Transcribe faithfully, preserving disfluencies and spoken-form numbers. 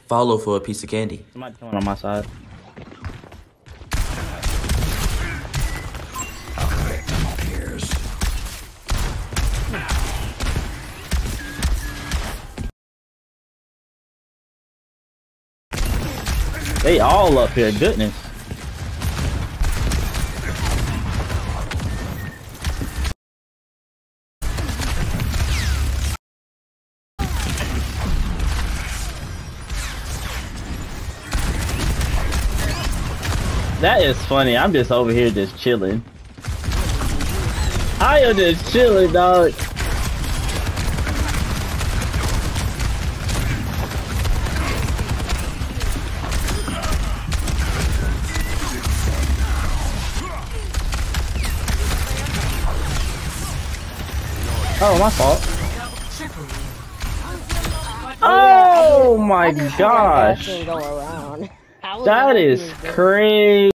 follow for a piece of candy. Somebody coming on my side. They all up here, goodness. That is funny. I'm just over here just chilling. I am just chilling, dog. Oh, my fault. Oh my gosh. That is crazy.